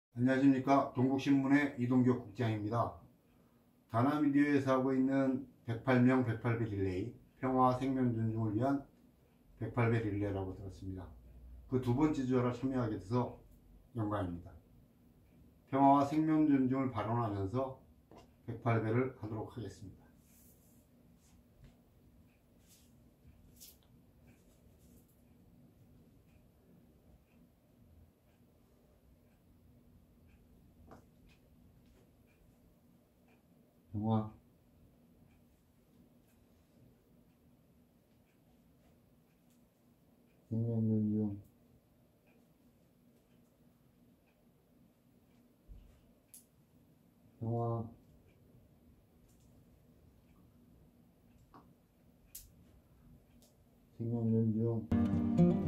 안녕하십니까. 동국신문의 이동규 국장입니다. 다나미디어에서 하고 있는 108명 108배 릴레이 평화와 생명 존중을 위한 108배 릴레이라고 들었습니다. 그 두 번째 주자로 참여하게 돼서 영광입니다. 평화와 생명 존중을 발언하면서 108배를 하도록 하겠습니다. 평화, 생명 존중, 평화, 생명 존중,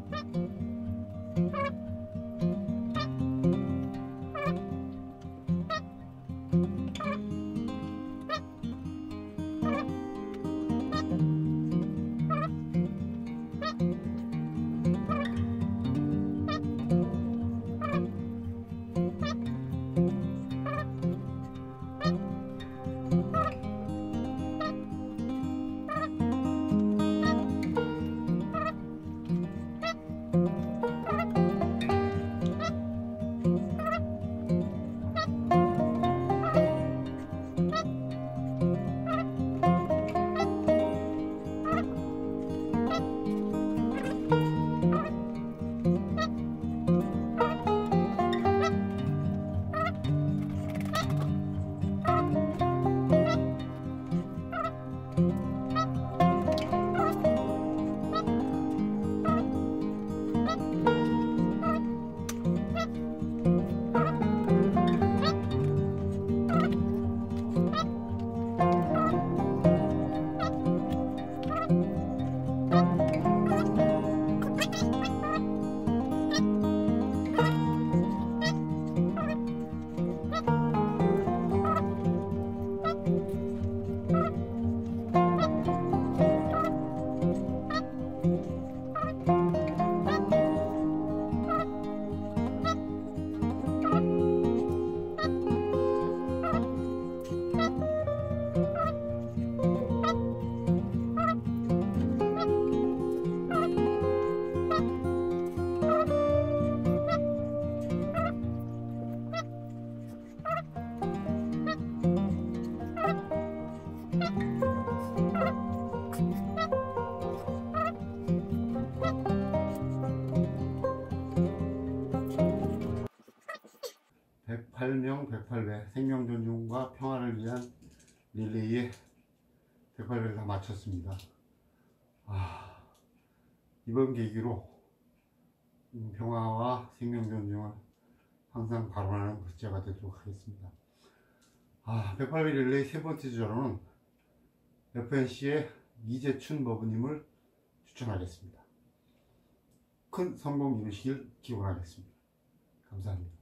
(108명 108배) 생명 존중과 평화를 위한 릴레이에 108배를 다 마쳤습니다. 이번 계기로 평화와 생명 존중을 항상 발언하는 국제가 되도록 하겠습니다. 108배 릴레이 세 번째 주자로는 FNC의 이재춘 머브님을 추천하겠습니다. 큰 성공 이루시길 기원하겠습니다. 감사합니다.